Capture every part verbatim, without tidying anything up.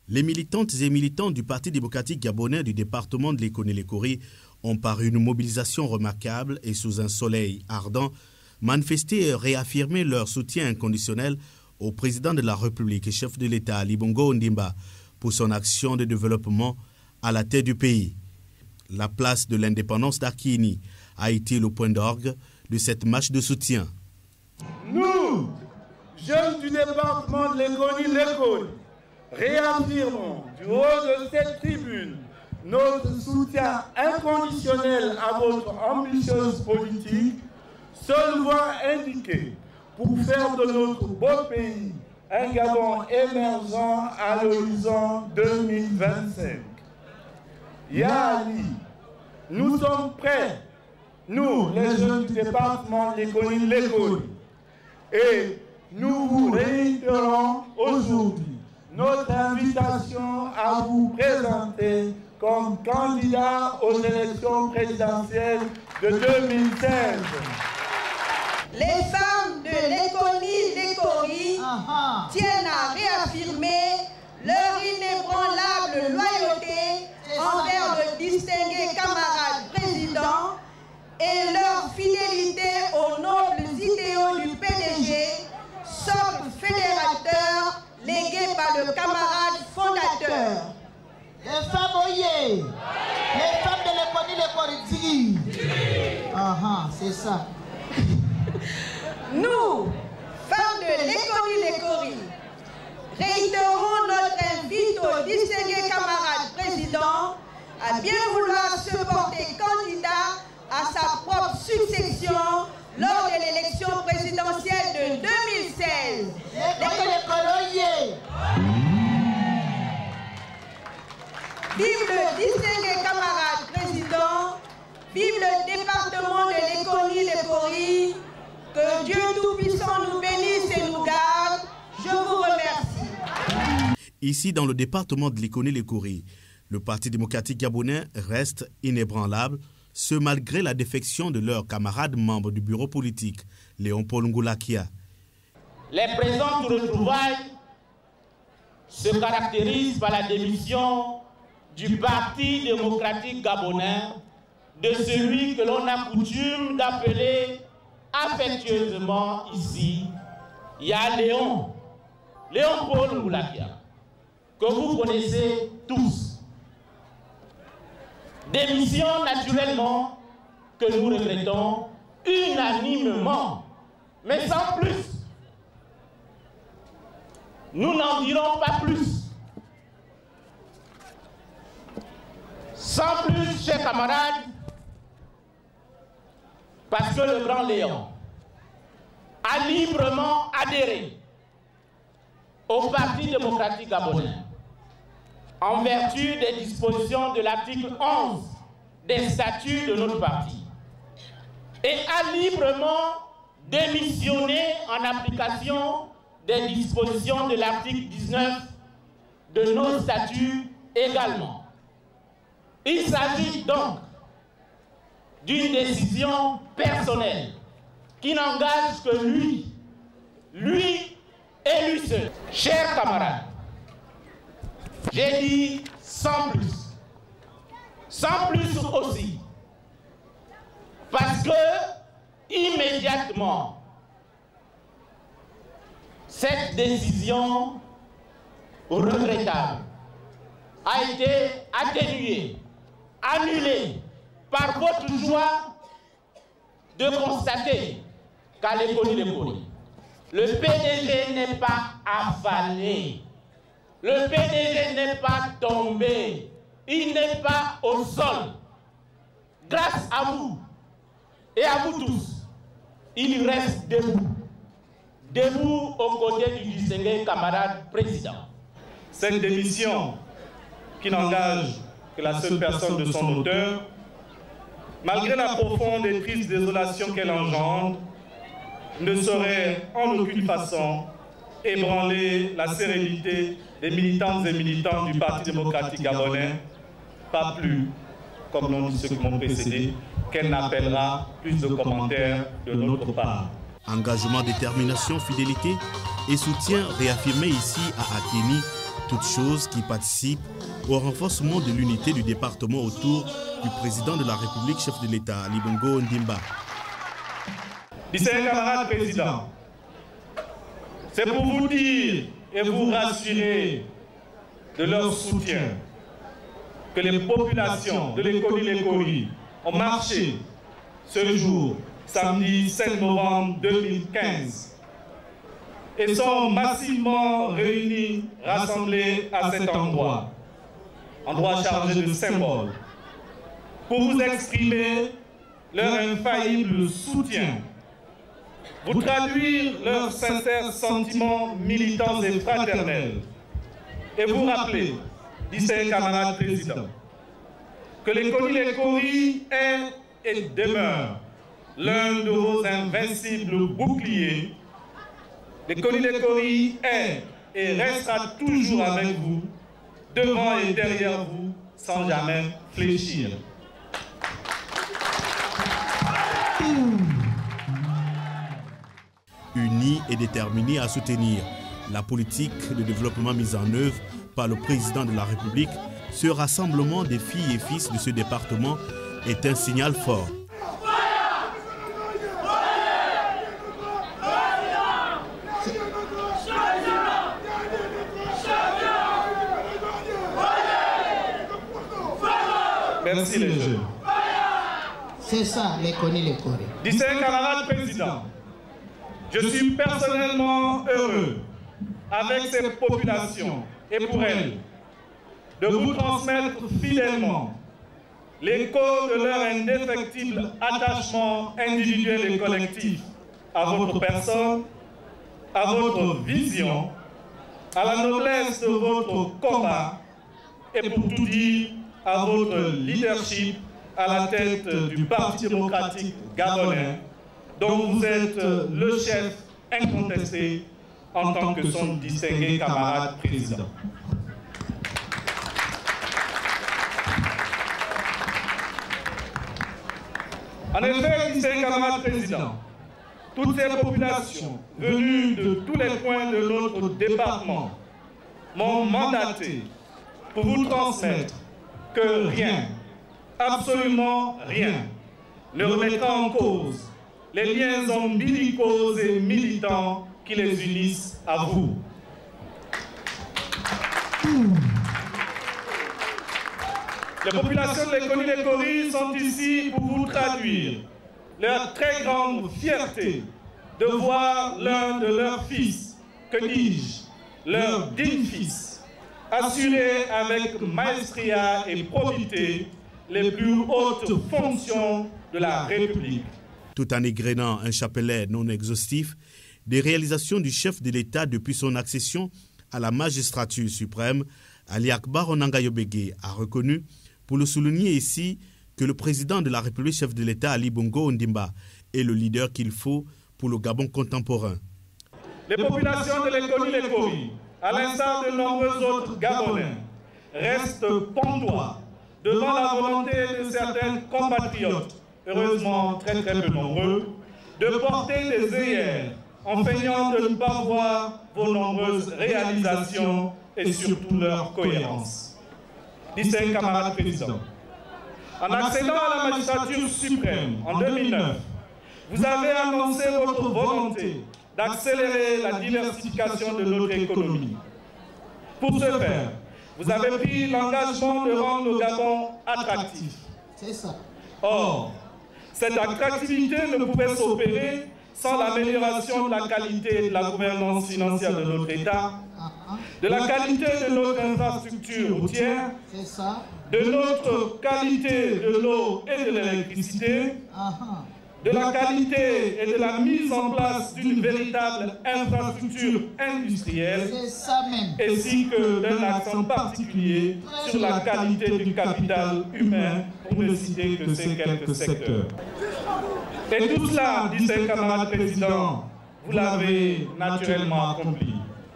Les militantes et militants du Parti démocratique gabonais du département de Lekoni-Lekori ont par une mobilisation remarquable et sous un soleil ardent manifesté et réaffirmé leur soutien inconditionnel au président de la République et chef de l'État Ali Bongo Ondimba pour son action de développement à la tête du pays. La place de l'indépendance d'Arkini a été le point d'orgue de cette marche de soutien. Nous, jeunes du département de Lekoni-Lekori, réaffirmons du haut de cette tribune notre soutien inconditionnel à votre ambitieuse politique, seule voie indiquée pour faire de notre beau pays un Gabon émergent à l'horizon deux mille vingt-cinq. Ya Ali, nous sommes prêts, nous, les jeunes du département de Lekoni-Lekori, et nous vous réitérons aujourd'hui notre invitation à vous présenter comme candidat aux élections présidentielles de deux mille seize. Les femmes de Lekoni-Lekori uh-huh. tiennent à réaffirmer leur inébranlable loyauté envers le distingué camarade président et leur fidélité aux nobles idéaux du P D G, socle fédérateur légué par le camarade fondateur. Les femmes, oyez, les femmes de Lekoni-Lekori, ah c'est ça. Nous, femmes de Lekoni-Lekori, réitérons notre invite au distingué camarade président à bien vouloir se porter candidat à sa propre succession lors de l'élection présidentielle de deux mille seize. Vive le distingué camarade président, vive le département de Lekoni-Lekori, que Dieu Tout-Puissant nous bénisse et nous garde. Je vous remercie. Ici, dans le département de Lekoni-Lekori, le Parti démocratique gabonais reste inébranlable, ce malgré la défection de leurs camarades membres du bureau politique, Léon-Paul Ngoulakia. Les présentes retrouvailles se caractérisent par la démission du Parti démocratique gabonais, de celui que l'on a coutume d'appeler affectueusement ici, il y a Léon, Léon-Paul Ngoulakia, que vous connaissez tous. Démission naturellement que nous regrettons unanimement, mais sans plus. Nous n'en dirons pas plus. Sans plus, chers camarades, parce que le grand Léon a librement adhéré au Parti démocratique gabonais en vertu des dispositions de l'article onze des statuts de notre parti et a librement démissionné en application des dispositions de l'article dix-neuf de nos statuts également. Il s'agit donc d'une décision personnelle qui n'engage que lui, lui et lui seul. Chers camarades, j'ai dit sans plus, sans plus aussi, parce que immédiatement, cette décision regrettable a été atténuée, annulée par votre joie de constater qu'à Lekoni-Lekori, le P D G n'est pas avalé, le P D G n'est pas tombé, il n'est pas au sol. Grâce à vous et à vous tous, il reste debout, debout aux côtés du distingué camarade président. Cette démission, qui n'engage que la seule personne de son auteur, malgré la profonde et triste désolation qu'elle engendre, ne saurait en aucune façon ébranler la sérénité des militantes et militants du Parti démocratique gabonais, pas plus, comme l'ont dit ceux qui m'ont précédé, qu'elle n'appellera plus de commentaires de notre part. Engagement, détermination, fidélité et soutien réaffirmé ici à Akini Toutes choses qui participent au renforcement de l'unité du département autour du président de la République, chef de l'État, Ali Bongo Ondimba. Distingués camarades présidents, c'est pour vous dire et vous rassurer de leur soutien que les populations de l'Ekoni-Lekori ont marché ce jour, samedi sept novembre deux mille quinze, et sont massivement réunis, rassemblés à cet endroit, endroit chargé de symboles, pour vous exprimer leur infaillible soutien, vous traduire leurs sincères sentiments militants et fraternels, et vous rappeler, distingués camarades présidents, que l'Ekoni-Lekori est et demeure l'un de vos invincibles boucliers. L'Ekoni-Lekori est et restera toujours avec vous, devant et derrière vous, sans jamais fléchir. Unis et déterminés à soutenir la politique de développement mise en œuvre par le président de la République, ce rassemblement des filles et fils de ce département est un signal fort. Merci les jeunes. C'est ça, l'Ekoni-Lekori. Distingués camarades présidents, je suis personnellement heureux avec ces populations et pour elles de vous transmettre fidèlement l'écho de leur indéfectible attachement individuel et collectif à votre personne, à votre vision, à la noblesse de votre combat et pour tout dire, à votre leadership à la tête du Parti démocratique gabonais, dont vous êtes le chef incontesté en tant que son distingué camarade président. En effet, distingué camarade président, toutes ces populations venues de tous les coins de notre département m'ont mandaté pour vous transmettre que rien, absolument rien, ne remettra en cause les liens ombilicaux et militants qui les unissent à vous. Les populations de l'Ekoni-Lekori sont ici pour vous traduire leur très grande fierté de voir l'un de leurs fils, que dis-je, leur digne fils, assurer avec maestria et probité les plus hautes fonctions de la République. Tout en égrenant un chapelet non exhaustif des réalisations du chef de l'État depuis son accession à la magistrature suprême, Ali Akbar Onanga-Yobege a reconnu, pour le souligner ici, que le président de la République, chef de l'État, Ali Bongo Ondimba, est le leader qu'il faut pour le Gabon contemporain. Les populations de l'Ekoni-Lekori, à l'instar de nombreux autres Gabonais, restent pantois devant la volonté de certains compatriotes, heureusement très très peu nombreux, de porter des œillères en feignant de ne pas voir vos nombreuses réalisations et surtout leur cohérence. Distingués camarades présidents, en accédant à la magistrature suprême en deux mille neuf, vous avez annoncé votre volonté d'accélérer la diversification de notre économie. Pour ce faire, vous avez pris l'engagement de rendre le Gabon attractif. C'est ça. Or, cette attractivité ne pouvait s'opérer sans l'amélioration de la qualité de la gouvernance financière de notre État, de la qualité de notre infrastructure routière, C'est ça. de notre qualité de l'eau et de l'électricité, Ah, de la qualité et de la mise en place d'une véritable infrastructure industrielle, c'est ça même. ainsi que d'un accent particulier sur la qualité du capital humain, pour ne citer que ces quelques secteurs. Et tout cela, distingués camarades présidents, vous l'avez naturellement accompli.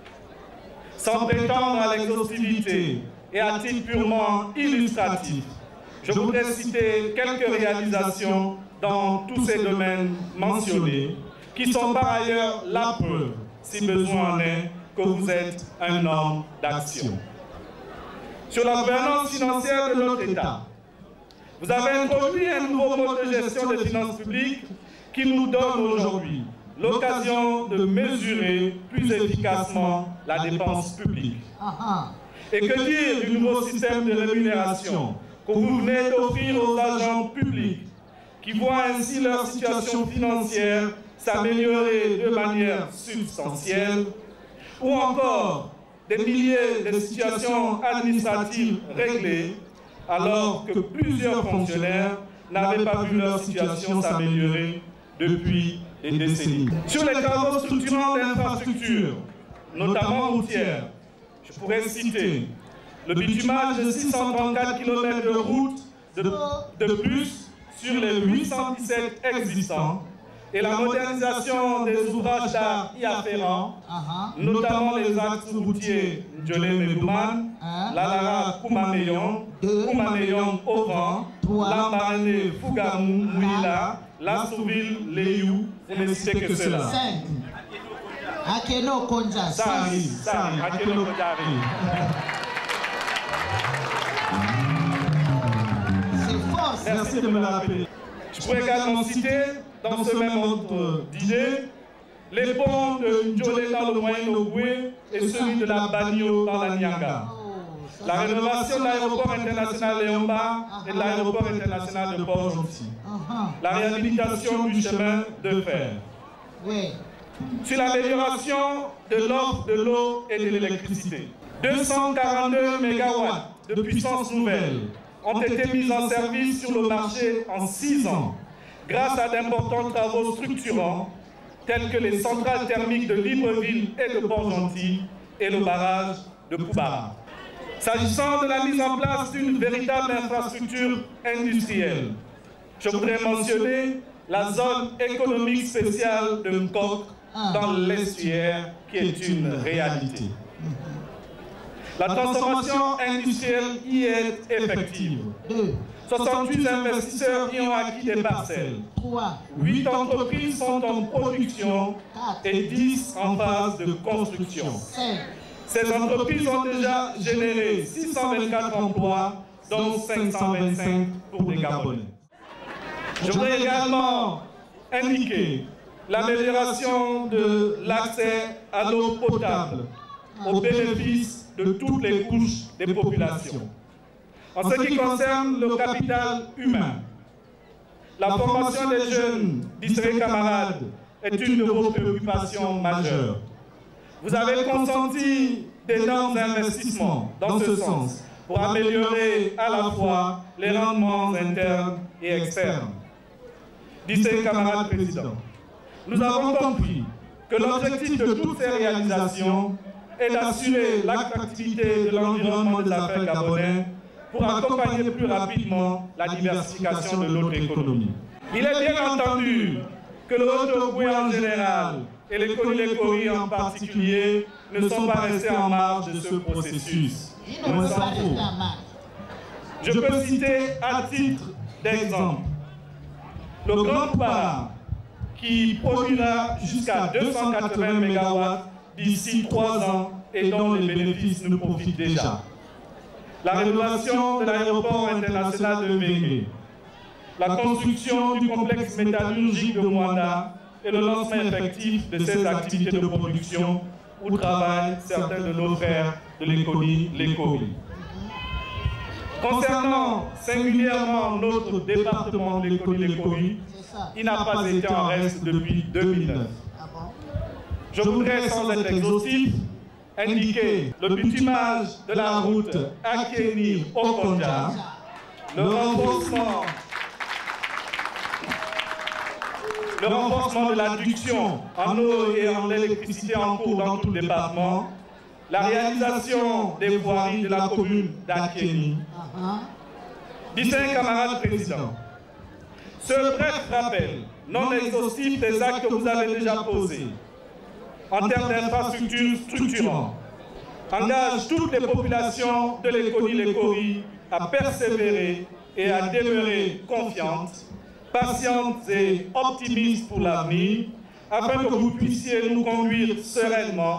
Sans prétendre à l'exhaustivité et à titre purement illustratif, je voudrais citer quelques réalisations dans tous ces domaines mentionnés, qui sont par ailleurs la preuve, si besoin en est, que vous êtes un homme d'action. sur la gouvernance financière de notre État. Vous avez introduit un nouveau mode de gestion des finances publiques qui nous donne aujourd'hui l'occasion de mesurer plus efficacement la dépense publique. Et que dire du nouveau système de rémunération que vous venez d'offrir aux agents publics qui voient ainsi leur situation financière s'améliorer de manière substantielle, ou encore des milliers de situations administratives réglées alors que plusieurs fonctionnaires n'avaient pas vu leur situation s'améliorer depuis des décennies. Sur les travaux structurants d'infrastructures, notamment routières, je pourrais citer le bitumage de six cent trente-quatre kilomètres de routes de, de plus sur les huit cent dix-sept existants et la modernisation des ouvrages d'art y afférents, uh-huh. notamment les axes routiers Ndjolé-Medouman, uh-huh. Lalara Koumameyon, Koumameyon Oran, Lambarane Fougamou Mouila, Lassouville Léyou, vous ne citez que cela. Akeno Konja. Sari, Sari, Akeno Konja. C'est fort. Merci de me le rappeler. Je pourrais également citer, dans ce même ordre d'idées, les ponts de Ndjolé dans le Moyen-Ogoué et celui de la Bagno dans la Nyanga. La rénovation de l'aéroport international Léomba et de l'aéroport international de Port-Gentil. La réhabilitation du chemin de fer. Sur l'amélioration de l'offre de l'eau et de l'électricité. deux cent quarante-deux mégawatts de puissance nouvelle ont été mis en service sur le marché en six ans, grâce à d'importants travaux structurants tels que les centrales thermiques de Libreville et de Port-Gentil et le barrage de Poubara. S'agissant de la mise en place d'une véritable infrastructure industrielle, je voudrais mentionner la zone économique spéciale de Nkok dans l'estuaire qui est une réalité. La transformation industrielle y est effective. soixante-huit investisseurs y ont acquis des parcelles. huit entreprises sont en production et dix en phase de construction. Ces entreprises ont déjà généré six cent vingt-quatre emplois, dont cinq cent vingt-cinq pour des Gabonais. Je voudrais également indiquer l'amélioration de l'accès à l'eau potable au bénéfice de toutes les couches des populations. En ce qui concerne le capital humain, la formation des jeunes, distingués camarades, est une de vos préoccupations majeures. Vous avez consenti d'énormes investissements dans ce sens pour améliorer à la fois les rendements internes et externes. Distingués camarades présidents, nous avons compris que l'objectif de toutes ces réalisations est d'assurer l'attractivité de l'environnement des affaires gabonais pour accompagner plus rapidement la diversification de notre économie. Il est bien entendu que le Haut-Ogoué en général et les Koni-les-Kori en particulier ne sont pas restés en marge de ce processus. On s'en fout. Je peux citer à titre d'exemple le Grand Poubara qui produira jusqu'à deux cent quatre-vingts mégawatts d'ici trois ans et dont les bénéfices nous profitent déjà. La rénovation de l'aéroport international de Mbengue, la construction du complexe métallurgique de Mwanda et le lancement effectif de ces activités de production où travaillent certains de nos frères de l'Ekoni-les-Kori. Concernant singulièrement notre département de l'Ekoni-les-Kori, il n'a pas été en reste depuis deux mille neuf. Je voudrais, sans être exhaustif, indiquer le bitumage de la route Akeni-Okonja, le renforcement, le renforcement de l'adduction en eau et en électricité en cours dans tout le département, la réalisation des voiries de la commune d'Akeni. Distingués camarades présidents, ce bref rappel non exhaustif des actes que vous avez déjà posés en termes d'infrastructures structurantes engage toutes les populations de l'Ekoni-les-Kori à persévérer et à demeurer confiantes, patientes et optimistes pour l'avenir, afin que vous puissiez nous conduire sereinement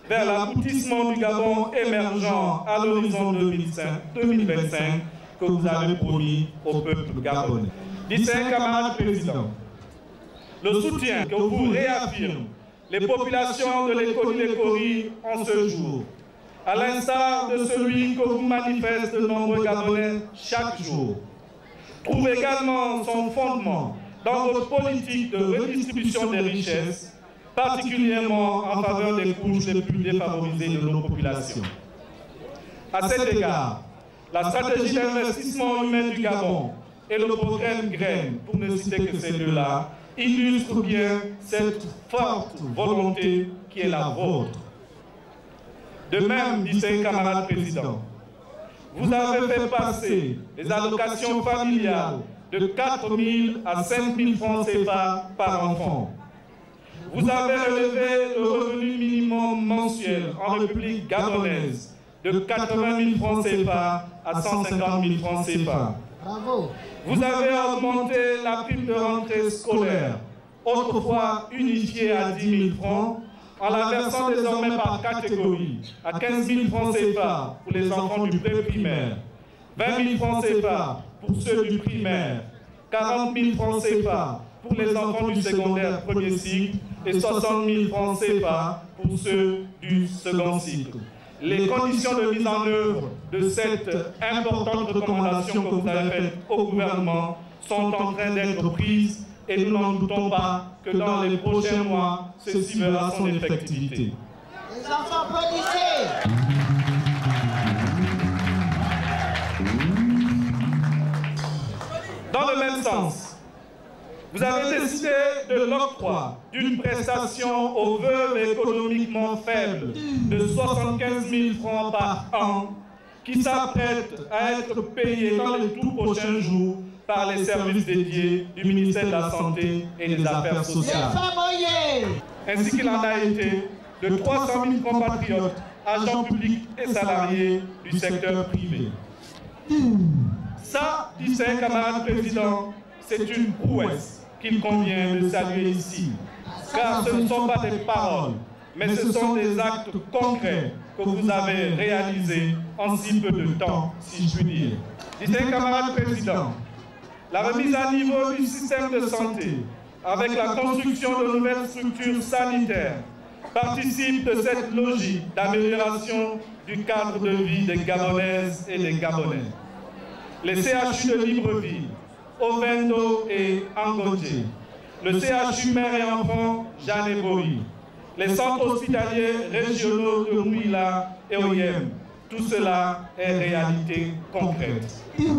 vers l'aboutissement du Gabon émergent à l'horizon deux mille vingt-cinq que vous avez promis au peuple gabonais. Distingués camarades présidents, le soutien que vous réaffirment les populations de l'Éconie-Lécorie en ce jour, à l'instar de celui que vous manifestent de nombreux Gabonais chaque jour, trouve également son fondement dans votre politique de redistribution des richesses, particulièrement en faveur des couches les plus défavorisées de nos populations. À cet égard, la stratégie d'investissement humain du Gabon et le programme Graines, pour ne citer que ces deux-là, illustrent bien cette forte volonté qui est la vôtre. De même, distingués camarades présidents, vous avez fait passer les allocations familiales de quatre mille à cinq mille francs C F A par enfant. Vous avez relevé le revenu minimum mensuel en République gabonaise de quatre-vingt mille francs C F A à cent cinquante mille francs C F A. Bravo. Vous avez augmenté la prime de rentrée scolaire, autrefois unifiée à dix mille francs, en la versant désormais par catégorie à quinze mille francs C F A pour les enfants du pré-primaire, vingt mille francs C F A pour ceux du primaire, quarante mille francs C F A pour les enfants du secondaire premier cycle et soixante mille francs C F A pour ceux du second cycle. Les conditions de mise en œuvre de cette importante recommandation que vous avez faite au gouvernement sont en train d'être prises et nous n'en doutons pas que dans les prochains mois, ceci verra son effectivité. Les enfants applaudissez. Dans le même sens, vous avez décidé de l'octroi d'une prestation aux veuves économiquement faibles de soixante-quinze mille francs par an qui s'apprête à être payée dans les tout prochains jours par les services dédiés du ministère de la Santé et des Affaires sociales. Ainsi qu'il en a été de trois cent mille compatriotes, agents publics et salariés du secteur privé. Ça, distingués camarades présidents, c'est une prouesse qu'il convient de saluer ici. Car ce ne sont pas des paroles, mais ce sont des actes concrets que vous avez réalisés en si peu de temps, si je puis dire. Distingués camarades présidents, la remise à niveau du système de santé, avec la construction de nouvelles structures sanitaires, participe de cette logique d'amélioration du cadre de vie des Gabonaises et des Gabonais. Les C H U de Libreville, Ovendo et Angodje, le C H U Mère et Enfants Jeanne Bory, les centres hospitaliers régionaux de Mouila et Oyem, tout cela est réalité concrète.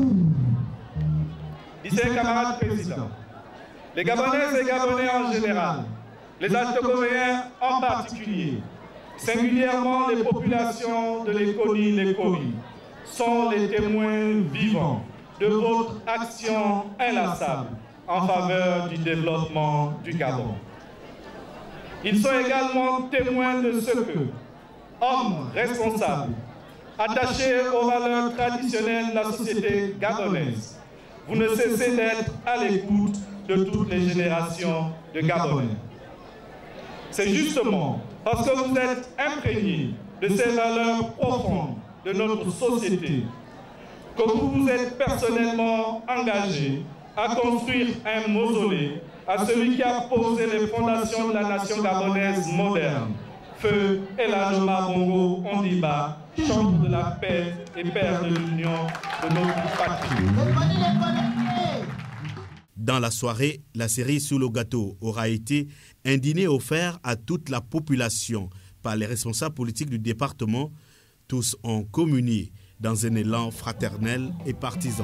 Distingués camarades présidents, les Gabonaises et Gabonais en général, les Altogoréens en particulier, singulièrement les populations de l'Éconie-Lécorie, sont les témoins vivants de votre action inlassable en faveur du développement du Gabon. Ils sont également témoins de ce que, hommes responsables, attachés aux valeurs traditionnelles de la société gabonaise, vous ne cessez d'être à l'écoute de toutes les générations de Gabonais. C'est justement parce que vous êtes imprégnés de ces valeurs profondes de notre société que vous vous êtes personnellement engagé à construire un mausolée à celui qui a posé les fondations de la nation gabonaise moderne, Feu Eladjoma Bongo Ondiba, chantre de la paix et père de l'union de notre patrie. Dans la soirée, la série Sous le gâteau aura été un dîner offert à toute la population par les responsables politiques du département. Tous ont communié dans un élan fraternel et partisan.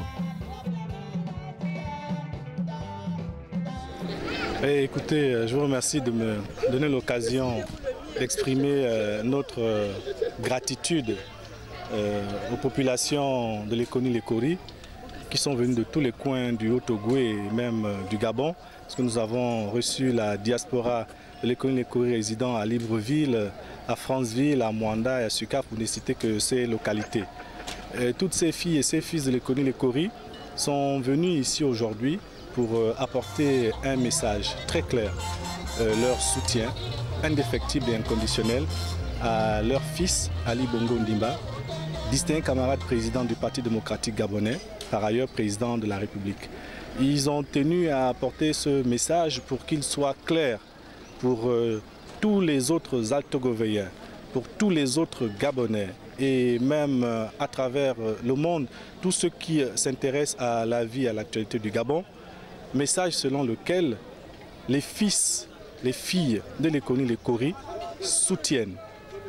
Et écoutez, je vous remercie de me donner l'occasion d'exprimer euh, notre euh, gratitude euh, aux populations de l'Éconie-Lécorie qui sont venues de tous les coins du Haut-Togo et même euh, du Gabon, parce que nous avons reçu la diaspora de l'Éconie-Lécorie résidant à Libreville, à Franceville, à Mwanda et à Suka, pour ne citer que ces localités. Et toutes ces filles et ces fils de l'Éconie-Lécorie sont venus ici aujourd'hui pour euh, apporter un message très clair, euh, leur soutien indéfectible et inconditionnel à leur fils Ali Bongo Ondimba, distingué camarade président du Parti démocratique gabonais, par ailleurs président de la République. Ils ont tenu à apporter ce message pour qu'il soit clair pour euh, tous les autres altogovéens, pour tous les autres Gabonais et même euh, à travers euh, le monde, tous ceux qui euh, s'intéressent à la vie et à l'actualité du Gabon, message selon lequel les fils, les filles de Lekoni Lekori soutiennent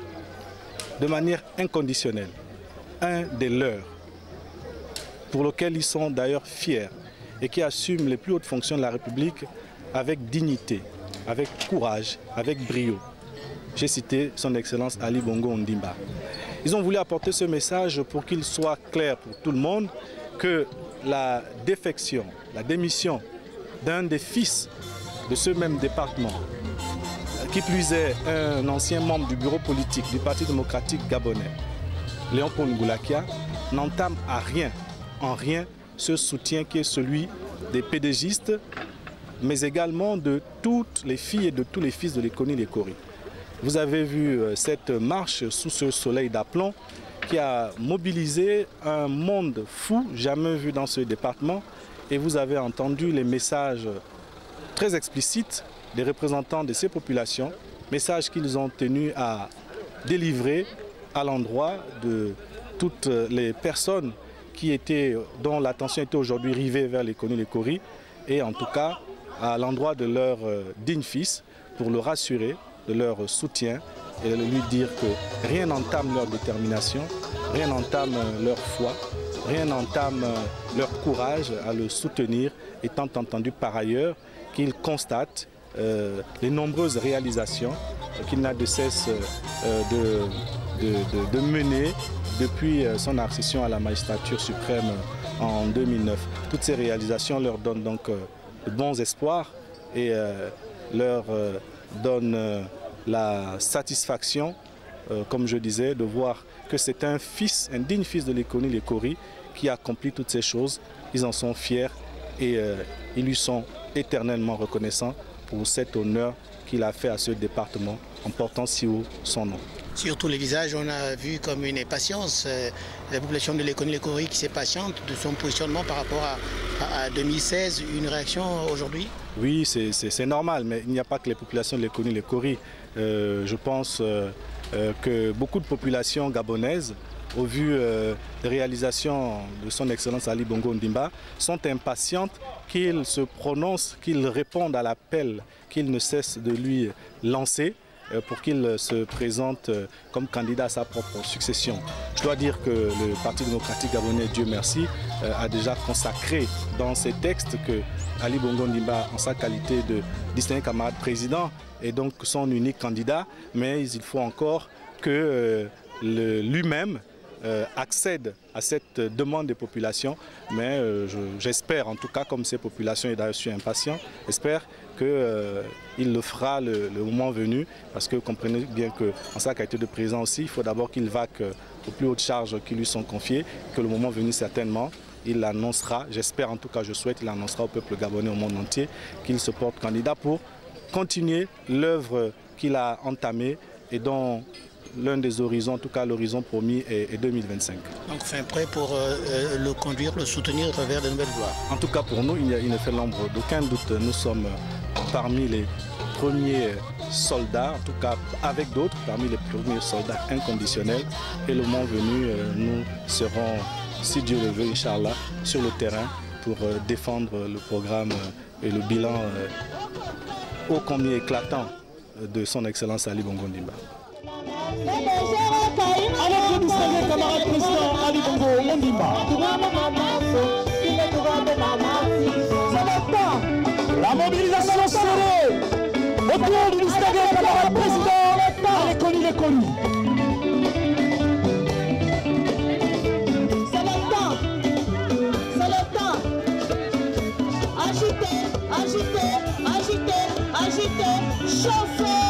de manière inconditionnelle un des leurs, pour lequel ils sont d'ailleurs fiers et qui assument les plus hautes fonctions de la République avec dignité, avec courage, avec brio. J'ai cité son Excellence Ali Bongo Ondimba. Ils ont voulu apporter ce message pour qu'il soit clair pour tout le monde que la défection, la démission d'un des fils de ce même département, qui plus est un ancien membre du bureau politique du Parti démocratique gabonais, Léon Paul Ngoulakia, n'entame à rien, en rien, ce soutien qui est celui des pédégistes, mais également de toutes les filles et de tous les fils de Lekoni Lekori. Vous avez vu cette marche sous ce soleil d'aplomb qui a mobilisé un monde fou, jamais vu dans ce département, et vous avez entendu les messages très explicites des représentants de ces populations, messages qu'ils ont tenu à délivrer à l'endroit de toutes les personnes qui étaient, dont l'attention était aujourd'hui rivée vers Lekoni Lekori, et en tout cas à l'endroit de leur digne fils, pour le rassurer de leur soutien et lui dire que rien n'entame leur détermination, rien n'entame leur foi, rien n'entame leur courage à le soutenir, étant entendu par ailleurs qu'il constate euh, les nombreuses réalisations qu'il n'a de cesse euh, de, de, de, de mener depuis son accession à la magistrature suprême en deux mille neuf. Toutes ces réalisations leur donnent donc euh, de bons espoirs et euh, leur euh, donnent euh, la satisfaction, euh, comme je disais, de voir que c'est un fils, un digne fils de Lekoni Lekori qui accomplit toutes ces choses. Ils en sont fiers et euh, ils lui sont éternellement reconnaissants pour cet honneur qu'il a fait à ce département en portant si haut son nom. Sur tous les visages, on a vu comme une impatience, euh, la population de Lekoni Lekori qui s'impatiente de son positionnement par rapport à, à, à deux mille seize. Une réaction aujourd'hui? Oui, c'est normal, mais il n'y a pas que les populations de Lekoni Lekori. Euh, je pense euh, euh, que beaucoup de populations gabonaises, au vu euh, des réalisations de son Excellence Ali Bongo Ondimba, sont impatientes qu'il se prononce, qu'il réponde à l'appel qu'il ne cesse de lui lancer, pour qu'il se présente comme candidat à sa propre succession. Je dois dire que le Parti démocratique gabonais, Dieu merci, a déjà consacré dans ses textes que Ali Bongo Ondimba, en sa qualité de distingué camarade président, est donc son unique candidat, mais il faut encore que lui-même Euh, accède à cette demande des populations, mais euh, j'espère en tout cas, comme ces populations, et d'ailleurs je suis impatient, j'espère qu'il euh, le fera le, le moment venu, parce que vous comprenez bien qu'en sa qualité de président aussi, il faut d'abord qu'il vaque aux plus hautes charges qui lui sont confiées, que le moment venu certainement, il annoncera, j'espère en tout cas, je souhaite, il annoncera au peuple gabonais, au monde entier, qu'il se porte candidat pour continuer l'œuvre qu'il a entamée et dont l'un des horizons, en tout cas l'horizon promis, est, est deux mille vingt-cinq. Donc fin prêt pour euh, le conduire, le soutenir vers de nouvelles voies. En tout cas pour nous, il, a, il ne fait l'ombre d'aucun doute. Nous sommes parmi les premiers soldats, en tout cas avec d'autres, parmi les premiers soldats inconditionnels. Et le moment venu, euh, nous serons, si Dieu le veut, Inch'Allah, sur le terrain pour euh, défendre le programme euh, et le bilan euh, ô combien éclatant de son Excellence Ali Bongo Ondimba. Avec le distingué camarade président Ali Bongo Ondimba. La mobilisation serrée autour du distingué camarade président à Lekoni Lekori. C'est le temps, c'est le temps. Agitez, agitez, agitez, agitez, chauffez.